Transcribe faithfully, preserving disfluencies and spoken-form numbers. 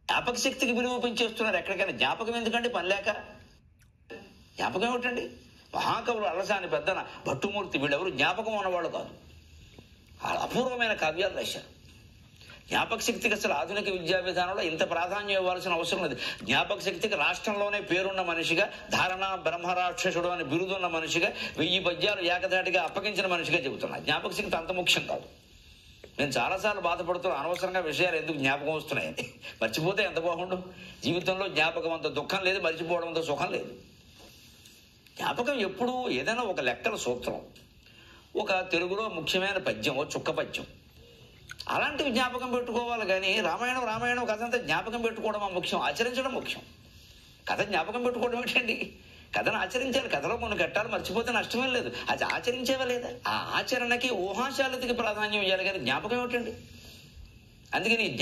జ్ఞాపక శక్తికి విలువ పెంచేస్తున్నారు. ఎక్కడికైనా జ్ఞాపకం ఎందుకంటే పని లేక. జ్ఞాపకం ఏమిటండి? మహాకవులు అలసాని పెద్దన భట్టుమూర్తి వీళ్ళెవరు జ్ఞాపకం ఉన్నవాళ్ళు కాదు. అపూర్వమైన కావ్యాలు రాశారు. జ్ఞాపక శక్తికి అసలు ఆధునిక విద్యా విధానంలో ఇంత ప్రాధాన్యం ఇవ్వాల్సిన అవసరం లేదు. జ్ఞాపక శక్తికి రాష్ట్రంలోనే పేరున్న మనిషిగా, ధారణ బ్రహ్మరాక్షసుడు అని బిరుదున్న మనిషిగా, వెయ్యి పద్యాలు ఏకధాటిగా అప్పగించిన మనిషిగా చెబుతున్నా. జ్ఞాపక శక్తి అంత ముఖ్యం కాదు. నేను చాలాసార్లు బాధపడుతున్నా, అనవసరంగా విషయాలు ఎందుకు జ్ఞాపకం వస్తున్నాయని. మర్చిపోతే ఎంత బాగుండు. జీవితంలో జ్ఞాపకం అంత దుఃఖం లేదు, మర్చిపోవడం అంత సుఖం లేదు. జ్ఞాపకం ఎప్పుడు ఏదైనా ఒక లెక్కల సూత్రం, ఒక తెలుగులో ముఖ్యమైన పద్యం, ఓ చుక్క పద్యం, అలాంటివి జ్ఞాపకం పెట్టుకోవాలి. కానీ రామాయణం రామాయణం కథ అంతా జ్ఞాపకం పెట్టుకోవడం ముఖ్యం, ఆచరించడం ముఖ్యం. కథ జ్ఞాపకం పెట్టుకోవడం ఏంటండి? కథను ఆచరించాలి. కథలో కొన్ని ఘట్టాలు మర్చిపోతే నష్టమే లేదు. అది ఆచరించేవా లేదా? ఆ ఆచరణకి ఊహాశాలతకి ప్రాధాన్యం ఇవ్వాలి, కానీ జ్ఞాపకం ఏమిటండి? అందుకని